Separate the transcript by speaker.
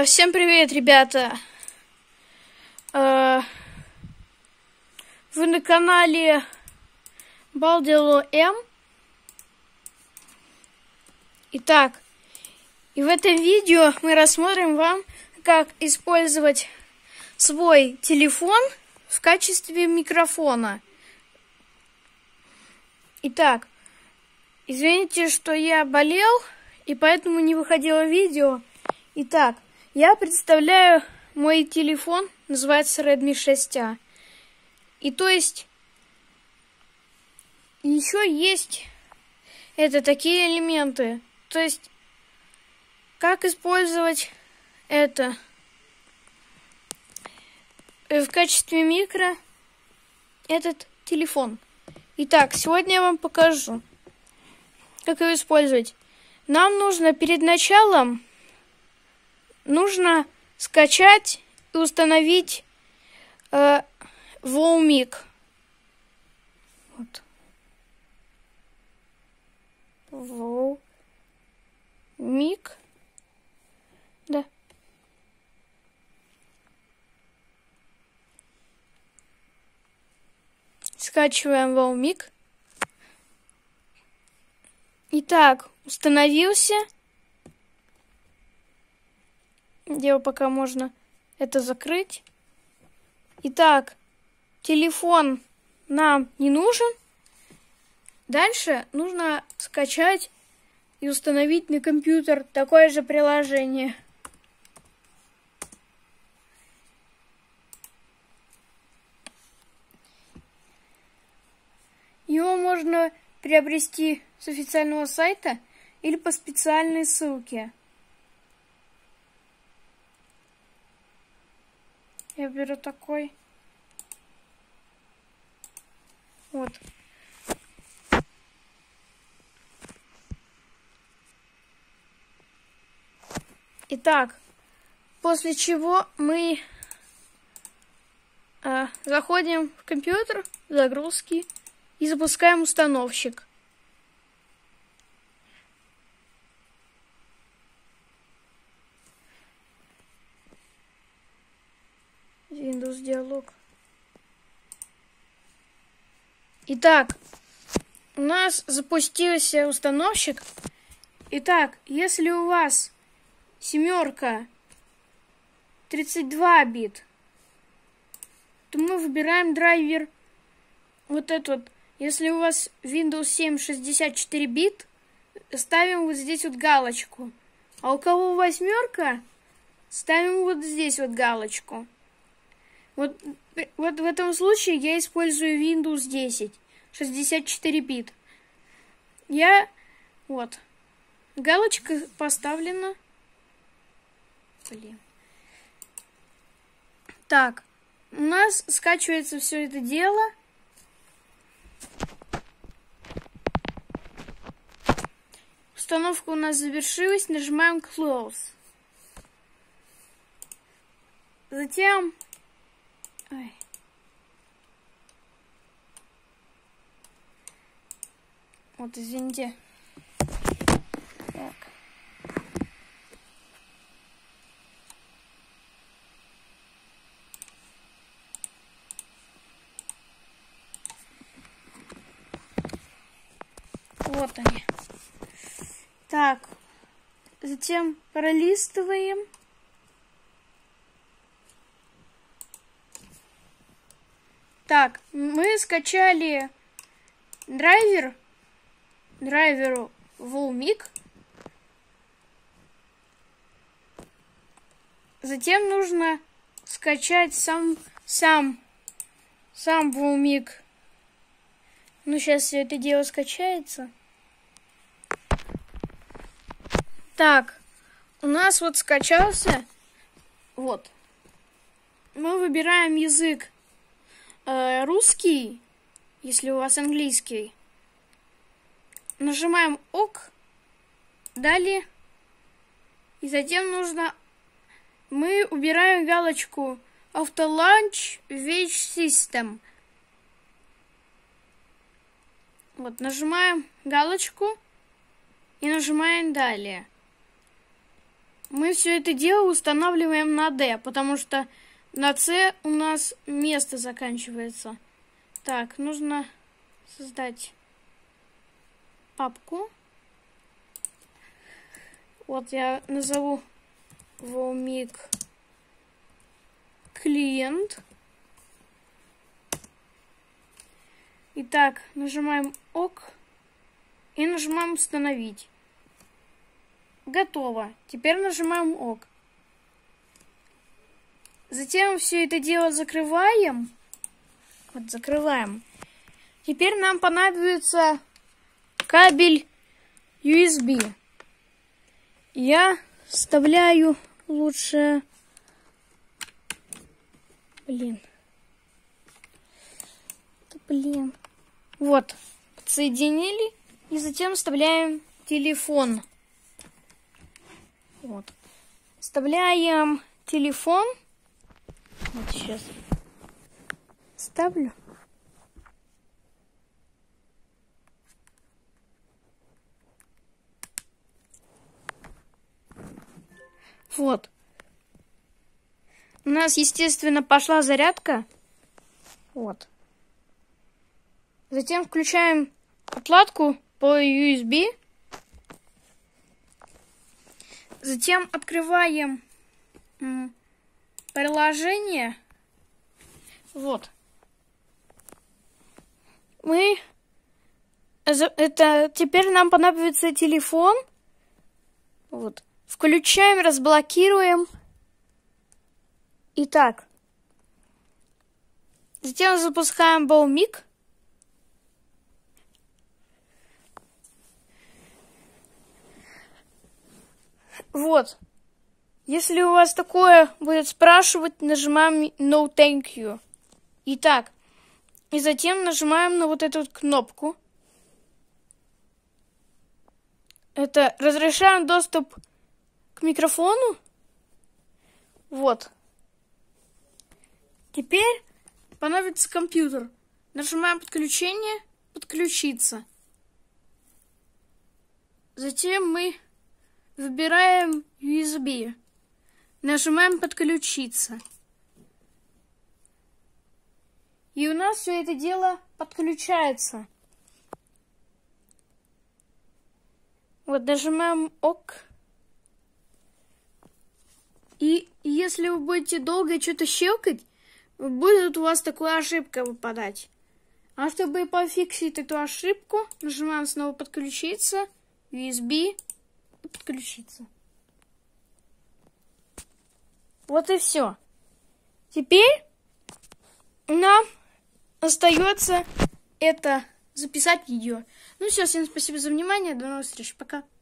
Speaker 1: Всем привет, ребята! Вы на канале Балдило М. Итак, и в этом видео мы рассмотрим вам, как использовать свой телефон в качестве микрофона. Итак, извините, что я болел, и поэтому не выходило видео. Итак, я представляю мой телефон, называется Redmi 6A. И то есть, еще есть такие элементы. То есть, как использовать это в качестве микро этот телефон. Итак, сегодня я вам покажу, как его использовать. Нам нужно перед началом скачать и установить Wowmic. Вот. Wowmic. Да. Скачиваем Wowmic. Итак, установился. Дело пока можно это закрыть. Итак, телефон нам не нужен. Дальше нужно скачать и установить на компьютер такое же приложение. Его можно приобрести с официального сайта или по специальной ссылке. Я беру такой. Вот. Итак, после чего мы заходим в компьютер, загрузки и запускаем установщик. Windows диалог. Итак, у нас запустился установщик. Итак, если у вас семерка 32 бит, то мы выбираем драйвер вот этот. Если у вас Windows 7 64 бит, ставим вот здесь вот галочку. А у кого восьмерка, ставим вот здесь вот галочку. Вот в этом случае я использую Windows 10, 64 бит. Вот. Галочка поставлена. Блин. Так, у нас скачивается все это дело. Установка у нас завершилась. Нажимаем Close. Затем... Вот, извините. Так. Вот они. Так. Затем пролистываем. Так, мы скачали драйверу Wowmic. Затем нужно скачать сам Wowmic. Ну, сейчас все это дело скачается. Так, у нас вот скачался. Вот. Мы выбираем язык русский, если у вас английский. Нажимаем ОК. Далее. И затем мы убираем галочку Auto Launch Watch System. Вот, нажимаем галочку и нажимаем далее. мы все это дело устанавливаем на D, потому что на C у нас место заканчивается. Так, нужно создать папку. Вот я назову Vomik клиент. Итак, нажимаем ОК и нажимаем установить. Готово. Теперь нажимаем ОК. Затем все это дело закрываем. Вот, закрываем. Теперь нам понадобится кабель USB. Я вставляю лучше... Блин. Вот. Подсоединили. И затем вставляем телефон. Вот. Вставляем телефон. Вот сейчас. Ставлю. Вот. У нас, естественно, пошла зарядка. Вот. Затем включаем отладку по USB. Затем открываем приложение. Вот. Теперь нам понадобится телефон. Вот. Включаем, разблокируем. Итак. Затем запускаем Vomik. Вот. Если у вас такое будет спрашивать, нажимаем No Thank You. Итак. И затем нажимаем на вот эту вот кнопку. Это разрешаем доступ к микрофону. Вот. Теперь понадобится компьютер. Нажимаем подключение, подключиться. Затем мы выбираем USB. Нажимаем подключиться. И у нас все это дело подключается. Вот нажимаем ОК. И если вы будете долго что-то щелкать, будет у вас такая ошибка выпадать. А чтобы пофиксить эту ошибку, нажимаем снова подключиться, USB и подключиться. Вот и все. Теперь нам остается это записать видео. Ну все, всем спасибо за внимание, до новых встреч, пока.